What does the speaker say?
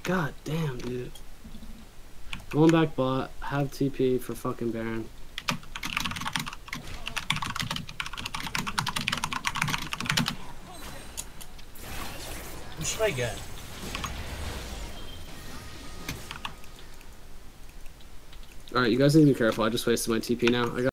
God damn, dude. Going back bot, have TP for fucking Baron. What should I get? Alright, you guys need to be careful. I just wasted my TP now. I got